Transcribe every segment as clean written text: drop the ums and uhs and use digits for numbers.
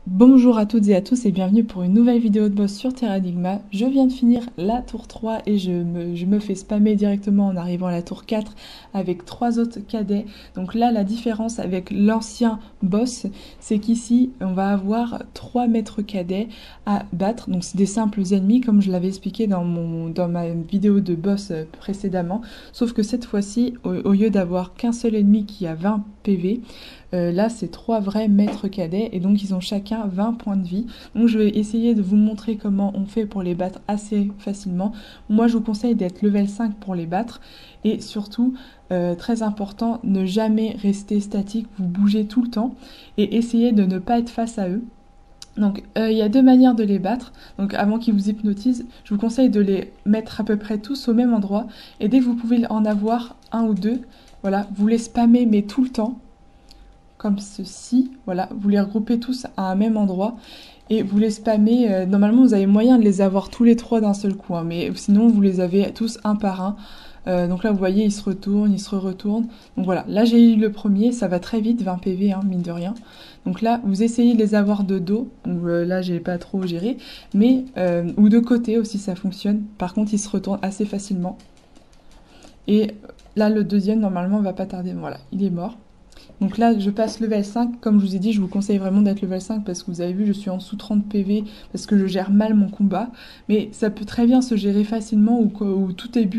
Bonjour à toutes et à tous et bienvenue pour une nouvelle vidéo de boss sur Terranigma. Je viens de finir la tour 3 et je me fais spammer directement en arrivant à la tour 4 avec 3 autres cadets. Donc là, la différence avec l'ancien boss, c'est qu'ici, on va avoir 3 maîtres cadets à battre. Donc c'est des simples ennemis comme je l'avais expliqué dans ma vidéo de boss précédemment. Sauf que cette fois-ci, au lieu d'avoir qu'un seul ennemi qui a 20 PV, là, c'est 3 vrais maîtres cadets et donc ils ont chacun 20 points de vie. Donc je vais essayer de vous montrer comment on fait pour les battre assez facilement. Moi, je vous conseille d'être level 5 pour les battre et surtout, très important, ne jamais rester statique, vous bougez tout le temps et essayez de ne pas être face à eux. Donc il y a deux manières de les battre. Donc avant qu'ils vous hypnotisent, je vous conseille de les mettre à peu près tous au même endroit et dès que vous pouvez en avoir un ou deux, voilà, vous les spammez mais tout le temps comme ceci, voilà, vous les regroupez tous à un même endroit et vous les spammez, normalement vous avez moyen de les avoir tous les trois d'un seul coup, hein, mais sinon vous les avez tous un par un, donc là vous voyez ils se retournent, ils se retournent, donc voilà, là j'ai eu le premier, ça va très vite, 20 PV, hein, mine de rien, donc là vous essayez de les avoir de dos, donc, là j'ai pas trop géré, mais, ou de côté aussi ça fonctionne, par contre ils se retournent assez facilement, et là le deuxième normalement va pas tarder, voilà, il est mort. Donc là, je passe level 5. Comme je vous ai dit, je vous conseille vraiment d'être level 5 parce que vous avez vu, je suis en dessous 30 PV parce que je gère mal mon combat. Mais ça peut très bien se gérer facilement au tout début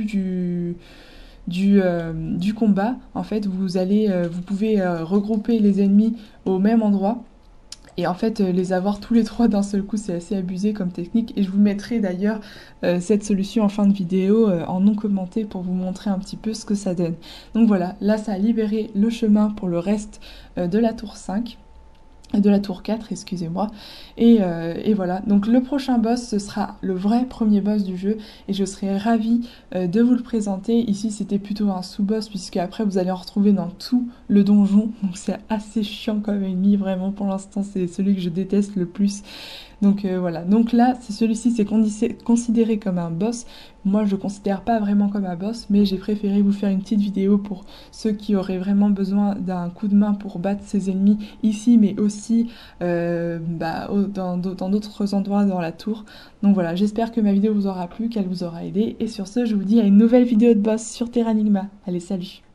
du combat. En fait, vous pouvez regrouper les ennemis au même endroit. Et en fait, les avoir tous les trois d'un seul coup, c'est assez abusé comme technique. Et je vous mettrai d'ailleurs cette solution en fin de vidéo en non commenté pour vous montrer un petit peu ce que ça donne. Donc voilà, là ça a libéré le chemin pour le reste de la tour 5. De la tour 4, excusez-moi. Et voilà, donc le prochain boss, ce sera le vrai premier boss du jeu, et je serai ravie de vous le présenter. Ici, c'était plutôt un sous-boss, puisque après, vous allez en retrouver dans tout le donjon, donc c'est assez chiant comme ennemi, vraiment, pour l'instant, c'est celui que je déteste le plus. Donc voilà, donc là, celui-ci c'est considéré comme un boss. Moi, je ne le considère pas vraiment comme un boss, mais j'ai préféré vous faire une petite vidéo pour ceux qui auraient vraiment besoin d'un coup de main pour battre ses ennemis ici, mais aussi dans d'autres endroits dans la tour. Donc voilà, j'espère que ma vidéo vous aura plu, qu'elle vous aura aidé. Et sur ce, je vous dis à une nouvelle vidéo de boss sur Terranigma. Allez, salut!